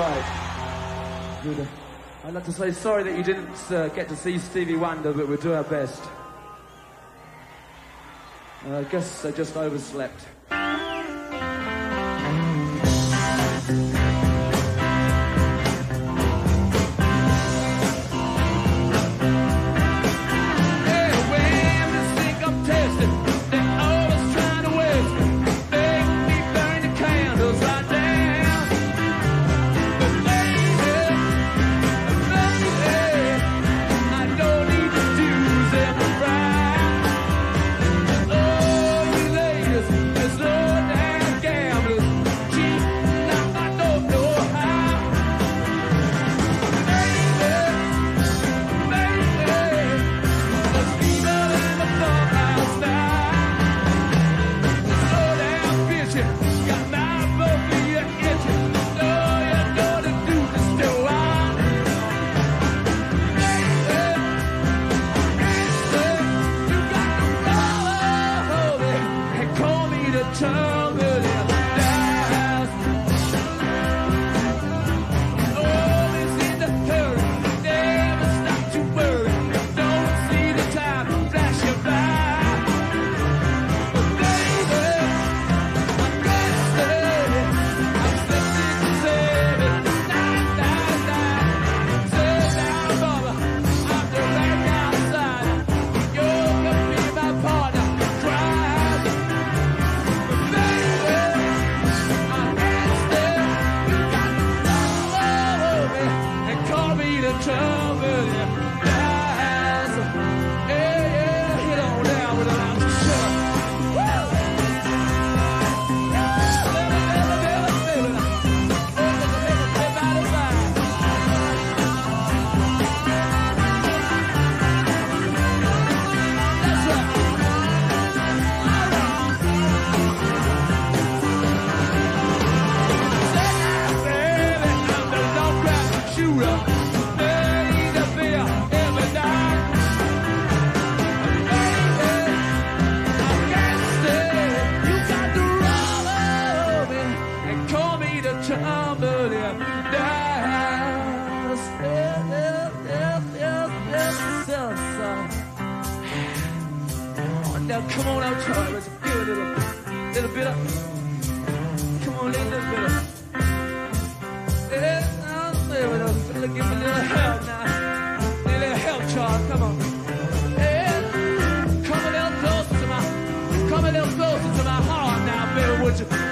right. Good. I'd like to say sorry that you didn't get to see Stevie Wonder, but we'll do our best. I guess they just overslept. Come on out, Charlie. Let's give it a little bit of. Come on, a little bit of. Yeah, I'll stay with us. Give me a little help now. A little help, Charlie. Come on. Yeah, come a little closer to my heart now, baby. Would you?